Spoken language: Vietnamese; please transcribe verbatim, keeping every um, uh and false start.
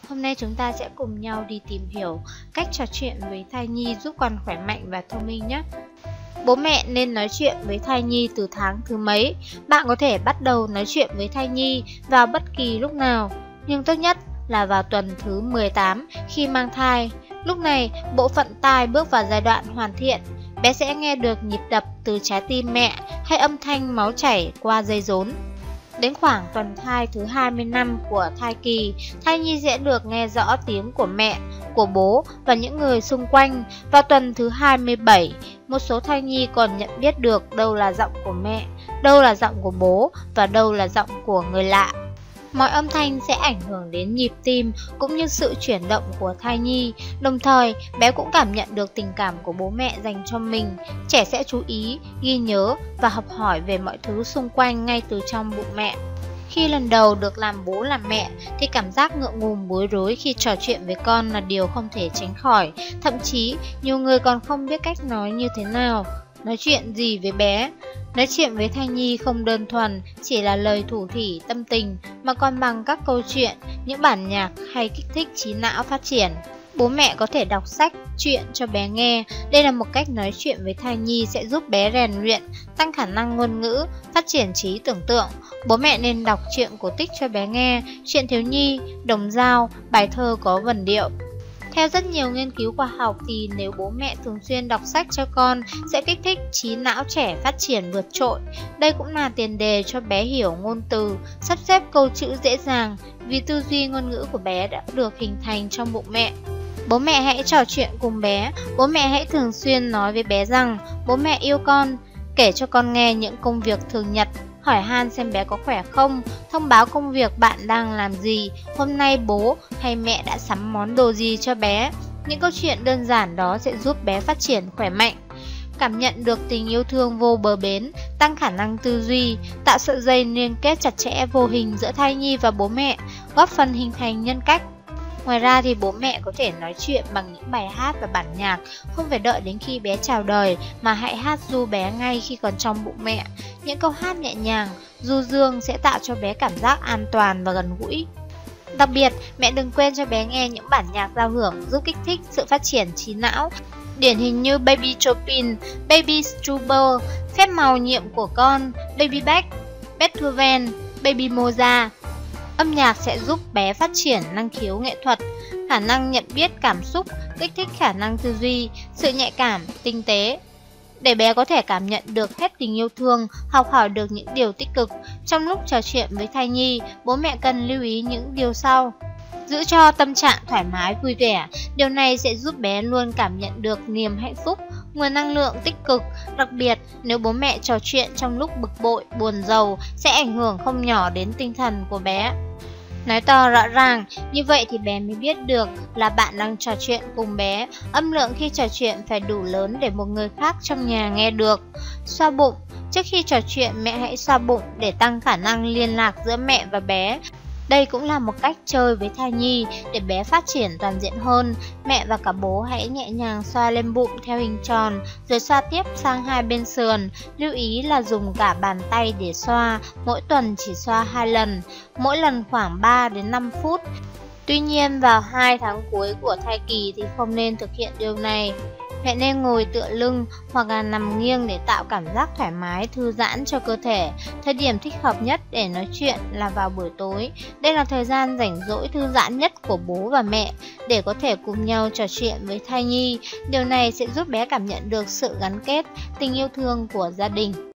Hôm nay chúng ta sẽ cùng nhau đi tìm hiểu cách trò chuyện với thai nhi giúp con khỏe mạnh và thông minh nhé. Bố mẹ nên nói chuyện với thai nhi từ tháng thứ mấy? Bạn có thể bắt đầu nói chuyện với thai nhi vào bất kỳ lúc nào, nhưng tốt nhất là vào tuần thứ mười tám khi mang thai. Lúc này, bộ phận tai bước vào giai đoạn hoàn thiện. Bé sẽ nghe được nhịp đập từ trái tim mẹ hay âm thanh máu chảy qua dây rốn. Đến khoảng tuần thai thứ hai mươi lăm của thai kỳ, thai nhi sẽ được nghe rõ tiếng của mẹ, của bố và những người xung quanh. Vào tuần thứ hai mươi bảy, một số thai nhi còn nhận biết được đâu là giọng của mẹ, đâu là giọng của bố và đâu là giọng của người lạ. Mọi âm thanh sẽ ảnh hưởng đến nhịp tim cũng như sự chuyển động của thai nhi. Đồng thời, bé cũng cảm nhận được tình cảm của bố mẹ dành cho mình. Trẻ sẽ chú ý, ghi nhớ và học hỏi về mọi thứ xung quanh ngay từ trong bụng mẹ. Khi lần đầu được làm bố làm mẹ thì cảm giác ngượng ngùng bối rối khi trò chuyện với con là điều không thể tránh khỏi. Thậm chí, nhiều người còn không biết cách nói như thế nào. Nói chuyện gì với bé? Nói chuyện với thai nhi không đơn thuần chỉ là lời thủ thỉ tâm tình, mà còn bằng các câu chuyện, những bản nhạc hay kích thích trí não phát triển. Bố mẹ có thể đọc sách, chuyện cho bé nghe. Đây là một cách nói chuyện với thai nhi sẽ giúp bé rèn luyện, tăng khả năng ngôn ngữ, phát triển trí tưởng tượng. Bố mẹ nên đọc truyện cổ tích cho bé nghe, truyện thiếu nhi, đồng dao, bài thơ có vần điệu. Theo rất nhiều nghiên cứu khoa học thì nếu bố mẹ thường xuyên đọc sách cho con sẽ kích thích trí não trẻ phát triển vượt trội. Đây cũng là tiền đề cho bé hiểu ngôn từ, sắp xếp câu chữ dễ dàng vì tư duy ngôn ngữ của bé đã được hình thành trong bụng mẹ. Bố mẹ hãy trò chuyện cùng bé. Bố mẹ hãy thường xuyên nói với bé rằng bố mẹ yêu con, kể cho con nghe những công việc thường nhật, hỏi han xem bé có khỏe không, thông báo công việc bạn đang làm gì, hôm nay bố hay mẹ đã sắm món đồ gì cho bé. Những câu chuyện đơn giản đó sẽ giúp bé phát triển khỏe mạnh, cảm nhận được tình yêu thương vô bờ bến, tăng khả năng tư duy, tạo sợi dây liên kết chặt chẽ vô hình giữa thai nhi và bố mẹ, góp phần hình thành nhân cách. Ngoài ra thì bố mẹ có thể nói chuyện bằng những bài hát và bản nhạc, không phải đợi đến khi bé chào đời mà hãy hát ru bé ngay khi còn trong bụng mẹ. Những câu hát nhẹ nhàng, du dương sẽ tạo cho bé cảm giác an toàn và gần gũi. Đặc biệt, mẹ đừng quên cho bé nghe những bản nhạc giao hưởng giúp kích thích sự phát triển trí não. Điển hình như Baby Chopin, Baby Struble, Phép màu nhiệm của con, Baby Bach, Beethoven, Baby Mozart. Âm nhạc sẽ giúp bé phát triển năng khiếu nghệ thuật, khả năng nhận biết cảm xúc, kích thích khả năng tư duy, sự nhạy cảm, tinh tế. Để bé có thể cảm nhận được hết tình yêu thương, học hỏi được những điều tích cực. Trong lúc trò chuyện với thai nhi, bố mẹ cần lưu ý những điều sau. Giữ cho tâm trạng thoải mái, vui vẻ. Điều này sẽ giúp bé luôn cảm nhận được niềm hạnh phúc, nguồn năng lượng tích cực. Đặc biệt, nếu bố mẹ trò chuyện trong lúc bực bội, buồn rầu sẽ ảnh hưởng không nhỏ đến tinh thần của bé. Nói to rõ ràng, như vậy thì bé mới biết được là bạn đang trò chuyện cùng bé. Âm lượng khi trò chuyện phải đủ lớn để một người khác trong nhà nghe được. Xoa bụng. Trước khi trò chuyện, mẹ hãy xoa bụng để tăng khả năng liên lạc giữa mẹ và bé. Đây cũng là một cách chơi với thai nhi để bé phát triển toàn diện hơn. Mẹ và cả bố hãy nhẹ nhàng xoa lên bụng theo hình tròn, rồi xoa tiếp sang hai bên sườn. Lưu ý là dùng cả bàn tay để xoa, mỗi tuần chỉ xoa hai lần, mỗi lần khoảng ba đến năm phút. Tuy nhiên, vào hai tháng cuối của thai kỳ thì không nên thực hiện điều này. Mẹ nên ngồi tựa lưng hoặc là nằm nghiêng để tạo cảm giác thoải mái, thư giãn cho cơ thể. Thời điểm thích hợp nhất để nói chuyện là vào buổi tối. Đây là thời gian rảnh rỗi thư giãn nhất của bố và mẹ để có thể cùng nhau trò chuyện với thai nhi. Điều này sẽ giúp bé cảm nhận được sự gắn kết, tình yêu thương của gia đình.